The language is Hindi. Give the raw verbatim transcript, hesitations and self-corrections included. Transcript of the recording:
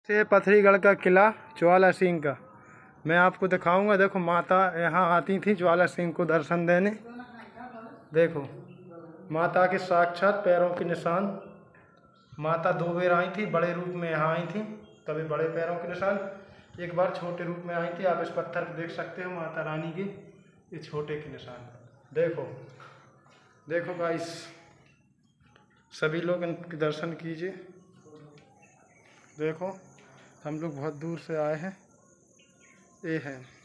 ये पथरीगढ़ का किला ज्वाला सिंह का मैं आपको दिखाऊंगा। देखो माता यहाँ आती थी ज्वाला सिंह को दर्शन देने। देखो माता के साक्षात पैरों के निशान। माता दो बार आई थी, बड़े रूप में यहाँ आई थी, तभी बड़े पैरों के निशान। एक बार छोटे रूप में आई थी। आप इस पत्थर को देख सकते हो माता रानी के ये छोटे के निशान। देखो देखो गाइस, सभी लोग इनके दर्शन कीजिए। देखो हम लोग बहुत दूर से आए हैं। ये है